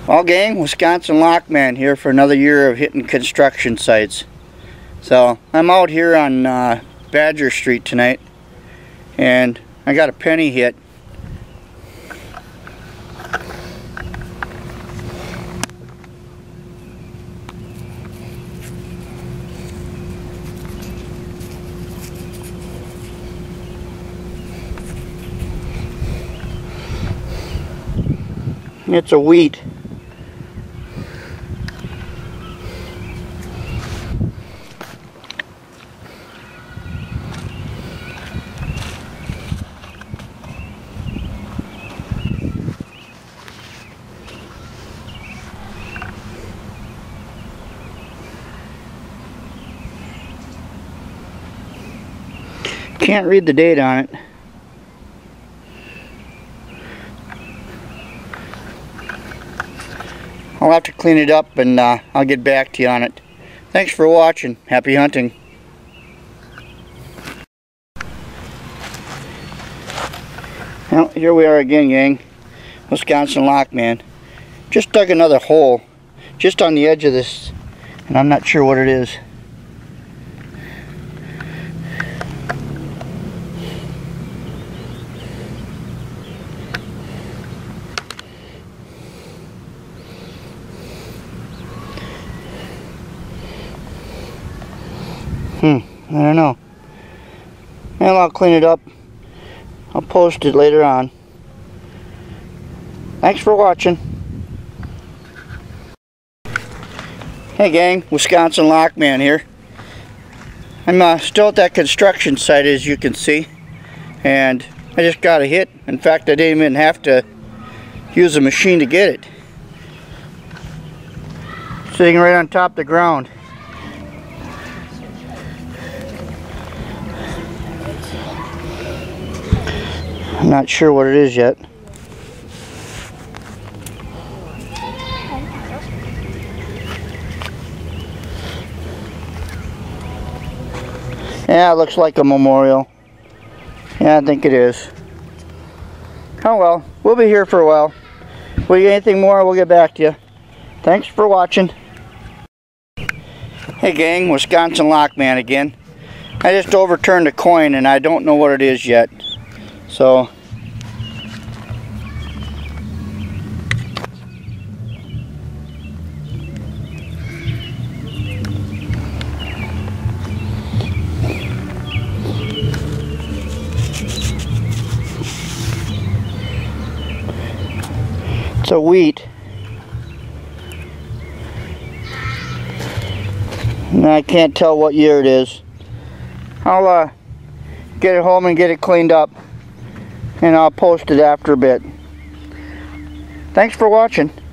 Well, gang, Wisconsin Lockman here for another year of hitting construction sites. So I'm out here on Badger Street tonight, and I got a penny hit. It's a wheat. Can't read the date on it. I'll have to clean it up, and I'll get back to you on it. Thanks for watching. Happy hunting. Well, here we are again, gang. Wisconsin Lockman. Just dug another hole just on the edge of this, and I'm not sure what it is. I don't know. Well, I'll clean it up. I'll post it later on. Thanks for watching. Hey gang, Wisconsin Lockman here. I'm still at that construction site, as you can see, and I just got a hit. In fact, I didn't even have to use a machine to get it. Sitting right on top of the ground. I'm not sure what it is yet. Yeah, it looks like a memorial. Yeah, I think it is. Oh well, we'll be here for a while. If we get anything more, we'll get back to you. Thanks for watching. Hey gang, Wisconsin Lockman again. I just overturned a coin and I don't know what it is yet. So it's a wheat. And I can't tell what year it is. I'll get it home and get it cleaned up, and I'll post it after a bit. Thanks for watching.